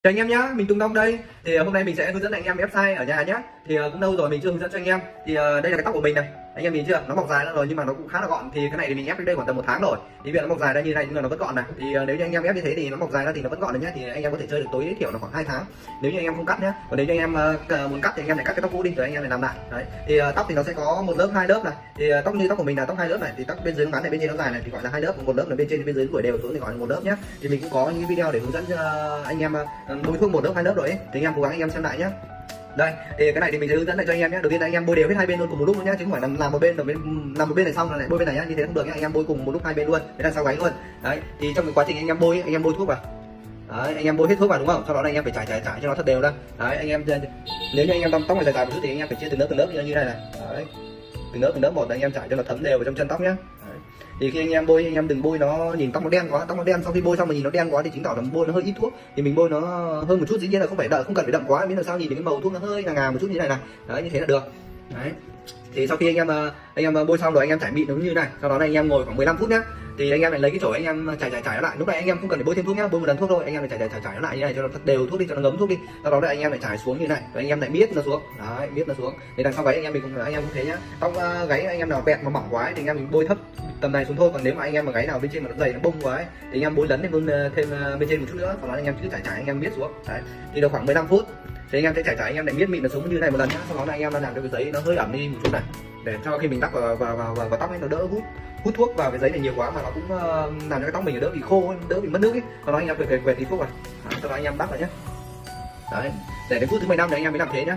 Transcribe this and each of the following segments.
Chào anh em nhá, mình Tùng Đông đây. Thì hôm nay mình sẽ hướng dẫn anh em ép size ở nhà nhá. Thì cũng lâu rồi mình chưa hướng dẫn cho anh em. Thì đây là cái tóc của mình này. Anh em nhìn chưa? Nó mọc dài ra rồi nhưng mà nó cũng khá là gọn. Thì cái này thì mình ép đến đây khoảng tầm 1 tháng rồi. Thì bây giờ nó mọc dài ra như này nhưng mà nó vẫn gọn này. Thì nếu như anh em ép như thế thì nó mọc dài ra thì nó vẫn gọn được nhá. Thì anh em có thể chơi được tối thiểu là khoảng 2 tháng. Nếu như anh em không cắt nhá. Còn nếu như anh em muốn cắt thì anh em lại cắt cái tóc cũ đi rồi anh em lại làm lại. Đấy. Thì tóc thì nó sẽ có một lớp, hai lớp này. Thì tóc như tóc của mình là tóc hai lớp này. Thì tóc bên dưới nó ngắn này, bên trên nó dài này thì gọi là hai lớp. Một lớp là bên trên bên dưới đuổi đều xuống thì gọi là một lớp nhá. Thì mình cũng có những video để hướng dẫn cho anh em bôi thuốc một lớp hai lớp rồi ấy. Thì anh em cố gắng anh em xem lại nhá. Đây thì cái này thì mình sẽ hướng dẫn lại cho anh em nhé. Đầu tiên là anh em bôi đều hết hai bên luôn cùng một lúc luôn nhá, chứ không phải làm một bên rồi làm một bên này xong là lại bôi bên này nhá, như thế không được nhá. Anh em bôi cùng một lúc hai bên luôn, đấy là sau gáy luôn. Đấy thì trong cái quá trình anh em bôi ấy, anh em bôi thuốc vào. Đấy, anh em bôi hết thuốc vào đúng không? Sau đó là anh em phải trải cho nó thật đều ra. Đấy anh em, nếu như anh em tóc này dài một chút thì anh em phải chia từng lớp như này này. Đấy, từng lớp một là anh em trải cho nó thấm đều vào trong chân tóc nhá. Đấy. Thì khi anh em bôi, anh em đừng bôi nó nhìn tóc nó đen quá, tóc nó đen sau khi bôi xong mà nhìn nó đen quá thì chứng tỏ là bôi nó hơi ít thuốc. Thì mình bôi nó hơn một chút, dĩ nhiên là không cần phải đậm quá, miễn là sao nhìn cái màu thuốc nó hơi ngà một chút như này này. Đấy, như thế là được. Đấy. Thì sau khi anh em bôi xong rồi anh em trải mịn giống như này, sau đó là anh em ngồi khoảng 15 phút nhá. Thì anh em lại lấy cái chổi anh em trải nó lại. Lúc này anh em không cần phải bôi thêm thuốc nhá, bôi một lần thuốc thôi, anh em lại trải nó lại như này cho nó thật đều thuốc đi, cho nó ngấm thuốc đi. Sau đó là anh em lại trải xuống như này, rồi anh em lại miết nó xuống. Đấy, miết nó xuống. Thì đằng sau gáy anh em cũng thế nhá. Tóc gáy anh em nào bẹt mà mỏng quá ấy, thì anh em mình bôi thấp tầm này xuống thôi. Còn nếu mà anh em mà gáy nào bên trên mà nó dày nó bông quá ấy, thì anh em bôi lấn thêm bên trên một chút nữa. Sau đó anh em cứ trải anh em miết xuống. Đấy. Thì được khoảng 15 phút thì anh em sẽ trải anh em lại miết mịn nó xuống như này một lần nhá. Sau đó là anh em làm cho cái giấy nó hơi ẩm đi một chút này, để cho khi mình đắp vào tóc ấy nó đỡ hút thuốc vào cái giấy này nhiều quá, mà nó cũng làm cho cái tóc mình đỡ bị khô, đỡ bị mất nước ấy. Sau đó anh em về tí thuốc vào. Sau đó anh em đắp vào nhé. Đấy, để đến phút thứ 15 thì anh em mới làm thế nhá.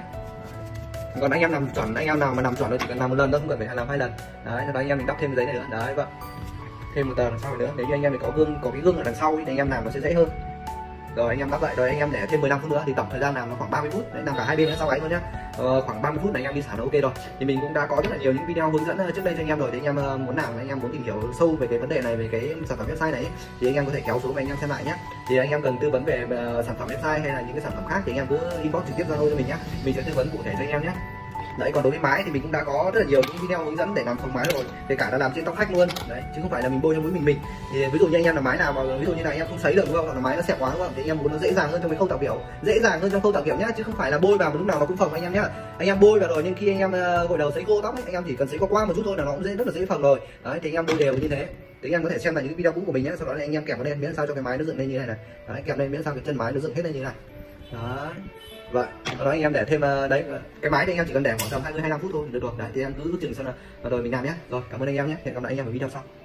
Còn anh em làm chuẩn, anh em nào mà làm chuẩn thì chỉ cần làm một lần thôi, không cần phải làm 2 lần. Đấy, sau đó anh em mình đắp thêm cái giấy này nữa. Đấy vậy, thêm một tờ đằng sau nữa. Nếu như anh em có cái gương ở đằng sau thì anh em làm nó sẽ dễ hơn. Rồi anh em đắp lại rồi anh em để thêm 15 phút nữa thì tổng thời gian làm nó khoảng 30 phút. Đấy, làm cả hai bên nữa sau gáy luôn nhá. Khoảng 30 phút này anh em đi xả nó ok rồi. Thì mình cũng đã có rất là nhiều những video hướng dẫn trước đây cho anh em rồi. Thì anh em muốn làm, anh em muốn tìm hiểu sâu về cái vấn đề này, về cái sản phẩm website này ấy, thì anh em có thể kéo xuống và anh em xem lại nhé. Thì anh em cần tư vấn về sản phẩm website hay là những cái sản phẩm khác thì anh em cứ inbox trực tiếp Zalo cho mình nhé, mình sẽ tư vấn cụ thể cho anh em nhé. Đấy, còn đối với mái thì mình cũng đã có rất là nhiều những video hướng dẫn để làm phồng mái rồi, kể cả là làm trên tóc khách luôn. Đấy, chứ không phải là mình bôi cho mũi mình. Thì ví dụ như anh em là mái nào mà ví dụ như là anh em không sấy được đúng không, hoặc là mái nó xẹp quá đúng không, thì anh em muốn nó dễ dàng hơn trong cái khâu tạo kiểu, dễ dàng hơn trong khâu tạo kiểu nhá, chứ không phải là bôi vào một lúc nào nó cũng phồng anh em nhá. Anh em bôi vào rồi nhưng khi anh em gội đầu sấy khô tóc ấy, anh em chỉ cần sấy qua một chút thôi là nó cũng rất là dễ phồng rồi. Đấy, thì anh em bôi đều như thế. Thì anh em có thể xem lại những video cũ của mình nhé, sau đó là anh em kẹp nó lên miễn sao cho cái mái nó dựng lên như này này. Đấy, kẹp lên miễn sao cái chân mái nó dựng hết lên như này. Đấy. Vậy, sau đó anh em để thêm đấy, cái máy thì anh em chỉ cần để khoảng tầm 20-25 phút thôi được rồi. Đấy, thì em cứ chừng xem là rồi mình làm nhé. Rồi, cảm ơn anh em nhé. Hẹn gặp lại anh em ở video sau.